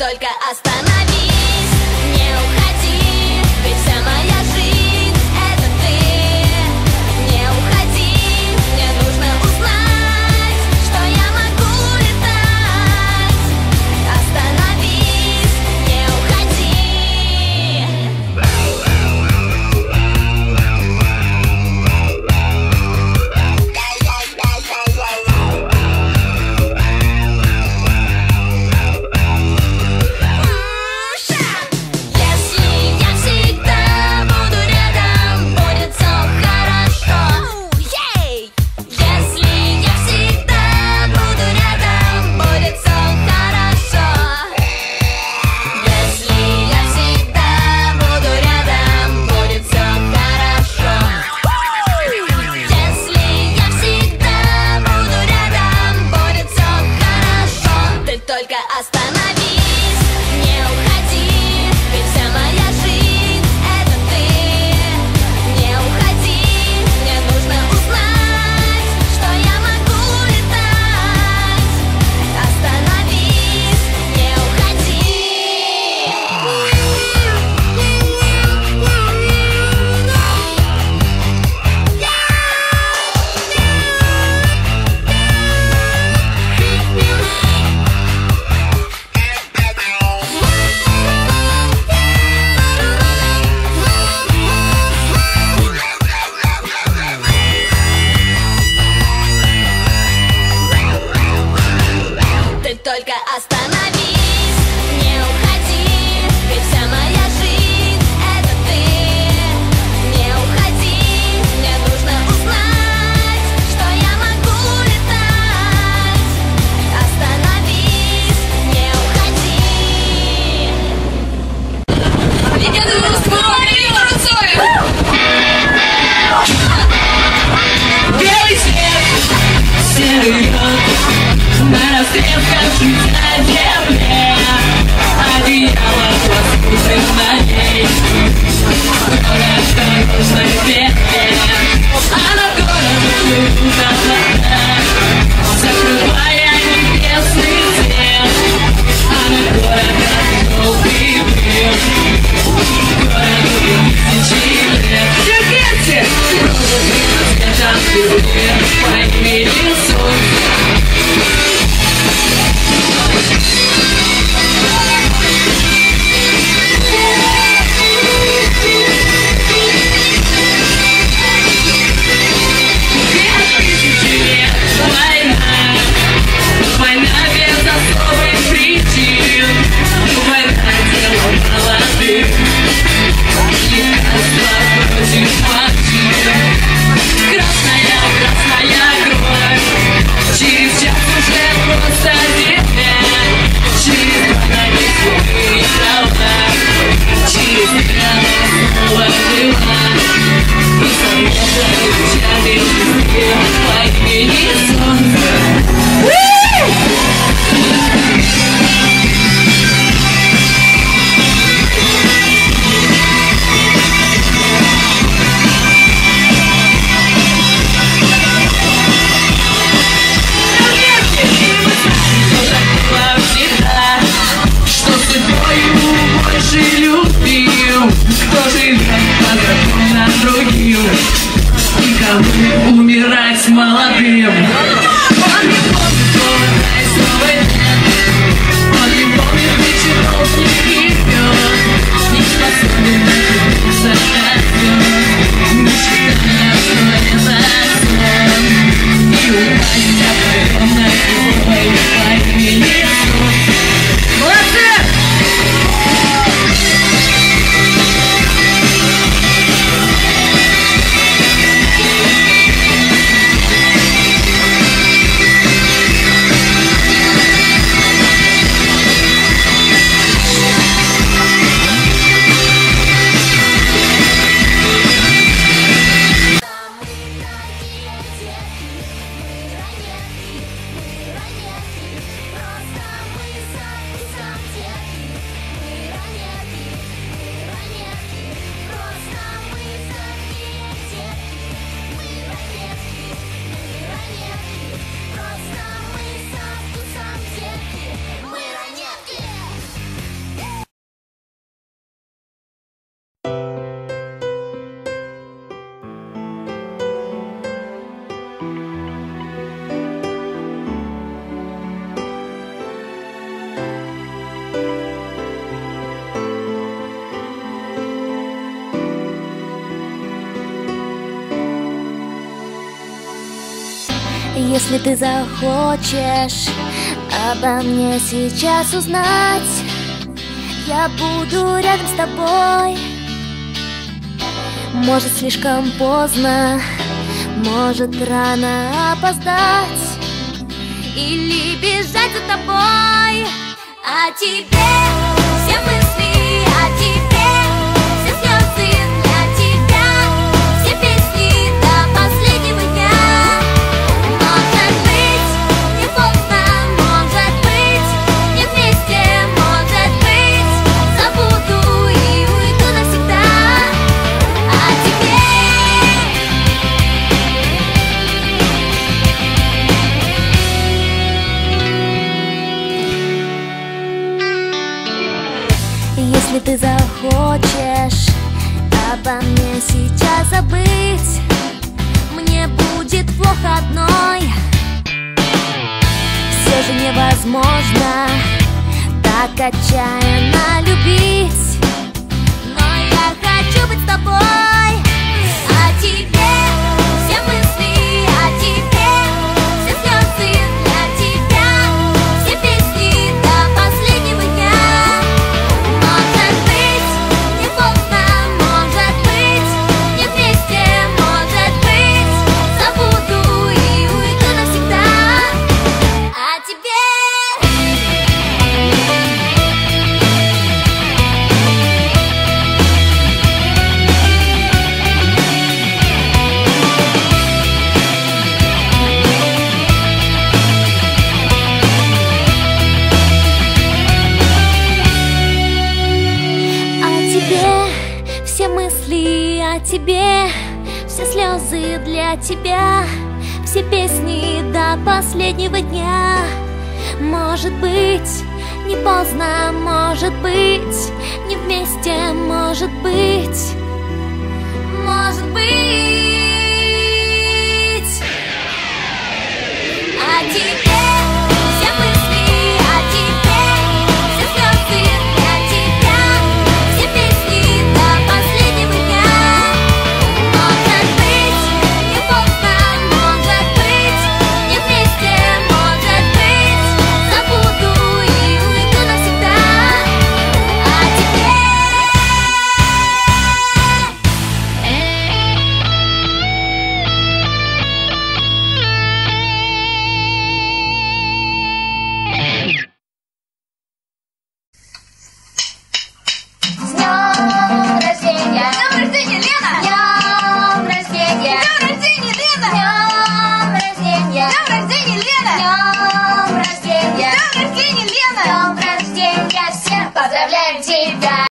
только остановись, не уходи, ведь вся моя жизнь — это ты. Не уходи, мне нужно узнать, что я могу летать. Остановись, не уходи. Только остановись, не уходи, ведь вся моя жизнь — это ты. Не уходи, мне нужно узнать, что я могу летать. Остановись, не уходи. Только остановись, не уходи, ведь вся моя жизнь — это ты. Не уходи, мне нужно узнать, что я могу летать. Остановись, не уходи. Легенда русского Марина танцует! Белый снег, серый лед. На рассвет кажусь на земле, одеяло плоскутым на ней. Город дорожной ветке, а над городом плывут облака, закрывая небесный свет. А над городом желтый мир, городу тысячи лет. Сердце, розовый цветом звезды, по имени солнце. Война без особых причин, война дело молодых, лекарства против морщин. Красная, красная кровь, через час уже просто земля, через два несвятые трава, через меня снова жила, и совета кричали везде по имени солнце. Что судьбою больше любил, кто живет по законам другим, и кому умирать молодым. Он не помнит голода и снова нет, он не помнит вечеров, не гребет, не способен отвернуться от звезд, не считая, что это сон, и упасть определенной любой по имени солнце. Молодцы! Если ты захочешь обо мне сейчас узнать, я буду рядом с тобой. Может, слишком поздно, может, рано опоздать или бежать за тобой. О тебе все мысли, о тебе все слезы для тебя, все песни до последнего дня. Может быть, не поздно, может быть, не вместе, может быть, забуду и уйду навсегда. О тебе. Если ты захочешь обо мне сейчас забыть, мне будет плохо одной. Все же невозможно так отчаянно любить, но я хочу быть с тобой. О тебе все мысли, о тебе все слезы для тебя, все песни до последнего дня. Может быть, не поздно, может быть, не вместе, может быть, забуду и уйду навсегда. О тебе. Все мысли о тебе, все слезы для тебя, все песни до последнего дня. Может быть, не поздно, может быть, не вместе, может быть, может быть. О тебе. Все мысли о тебе, все слезы для тебя, все песни до последнего дня. Может быть, не поздно, может быть, не вместе, может быть, забуду и уйду навсегда. О тебе. С днем рождения! С днем рождения, Лена!